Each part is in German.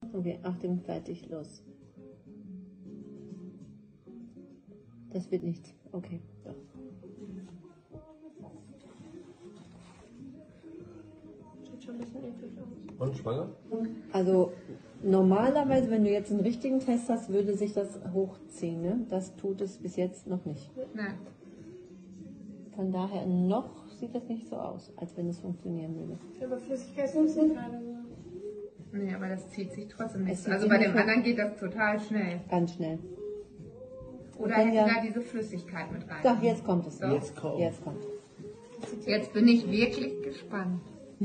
Okay, Achtung, fertig, los. Das wird nichts. Okay, doch. Sieht schon ein bisschen eklig aus. Und schwanger? Also normalerweise, wenn du jetzt einen richtigen Test hast, würde sich das hochziehen. Ne? Das tut es bis jetzt noch nicht. Nein. Von daher noch sieht das nicht so aus, als wenn es funktionieren würde. Aber Flüssigkeit ist nicht gerade so. Nee, aber das zieht sich trotzdem nicht. Es zieht Also sich bei nicht dem hoch. anderen geht das total schnell. Ganz schnell. Oder können hätte ja- da diese Flüssigkeit mit rein. Doch, jetzt kommt es. Doch. Jetzt kommt. Jetzt kommt. Jetzt bin ich wirklich gespannt.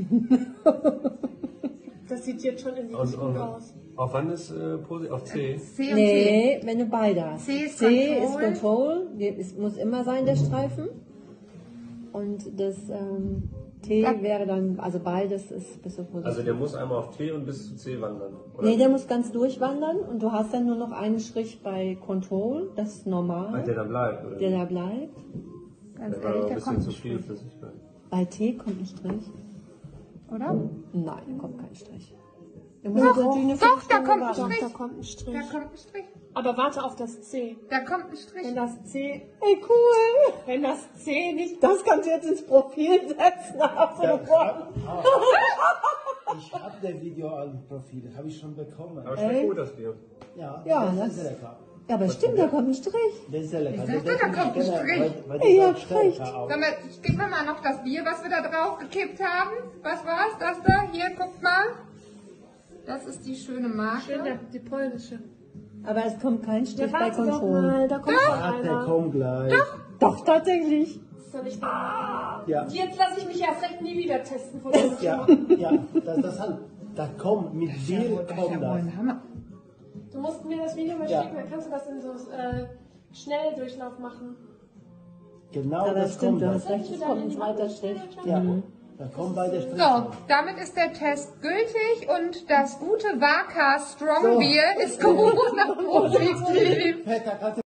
Das sieht jetzt schon in die Richtung aus. Auf wann ist positiv? Auf C? C und T. Nee, wenn du beide hast. C ist ist Control. Control. Es muss immer sein, der Streifen. Und das T wäre dann, also beides ist bis zu positiv. Also der muss einmal auf T und bis zu C wandern. Oder? Nee, der muss ganz durchwandern und du hast dann nur noch einen Strich bei Control, das ist normal, Ach, der dann bleibt, oder? der da bleibt. Ganz Der war ehrlich, ein da bisschen kommt zu ein viel Strich. Flüssigkeit. Bei T kommt ein Strich. Oder? Nein, da kommt kein Strich. Doch, da kommt ein Doch, Strich. da kommt ein Strich. Da kommt ein Strich. Aber warte auf das C. Da kommt ein Strich. Wenn das C, Ey, cool! wenn das C nicht. Das kannst du jetzt ins Profil setzen. Hast du gewonnen. Ich habe das Video an Profil, habe ich schon bekommen. Aber schmeckt gut, das Bier. Ja, Ja, das das- ist lecker. Ja, aber stimmt, da kommt ein Strich. Das ist sehr lecker. Ich sagte, da kommt ein Strich. Weil Ja, das stärker Strich. auch. Sag mal, ich gebe mir mal noch das Bier, was wir da drauf gekippt haben. Was war's? Das da? Hier, guckt mal. Das ist die schöne Marke. Schön, die polnische. Aber es kommt kein Strich Ja, bei warte doch Control. mal, da kommt noch Ach, der einer. kommt gleich. Doch, tatsächlich. Soll ich da? Ja, Jetzt lasse ich mich erst recht nie wieder testen von der ja, ja, das halt. Da kommt, mit Bier kommt das. Hammer. Du musst mir das Video mal Ja. schicken, dann kannst du das in so Schnelldurchlauf machen. Genau Ja, das das stimmt, kommt du das. hast recht, es kommt ein zweiter Strich. Ja, da kommt beide Striche. So, damit ist der Test gültig und das gute Waka Strong So. Beer ist Corona-positiv. Peter, kannst du